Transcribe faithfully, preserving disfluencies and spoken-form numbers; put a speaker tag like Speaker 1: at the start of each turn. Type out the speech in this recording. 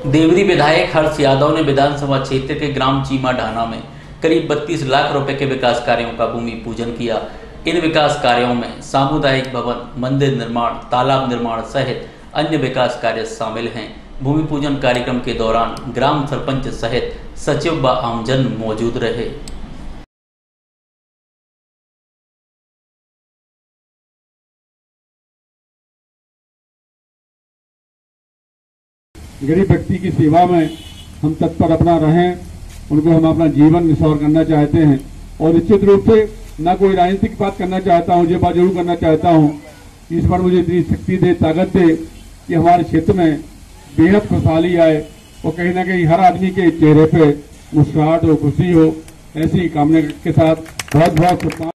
Speaker 1: देवरी विधायक हर्ष यादव ने विधानसभा क्षेत्र के ग्राम चीमा ढाना में करीब बत्तीस लाख रुपए के विकास कार्यों का भूमि पूजन किया। इन विकास कार्यों में सामुदायिक भवन, मंदिर निर्माण, तालाब निर्माण सहित अन्य विकास कार्य शामिल हैं। भूमि पूजन कार्यक्रम के दौरान ग्राम सरपंच सहित सचिव व आमजन मौजूद रहे।
Speaker 2: गरीब व्यक्ति की सेवा में हम तत्पर अपना रहें, उनको हम अपना जीवन निछावर करना चाहते हैं और निश्चित रूप से ना कोई राजनीतिक बात करना चाहता हूं, ये बात जरूर करना चाहता हूं, इस बार मुझे इतनी शक्ति दे, ताकत दे कि हमारे क्षेत्र में बेहद खुशहाली आए और कहीं ना कहीं हर आदमी के चेहरे पे मुस्कुराहट हो, खुशी हो। ऐसी कामना के साथ बहुत बहुत शुभकामनाएं।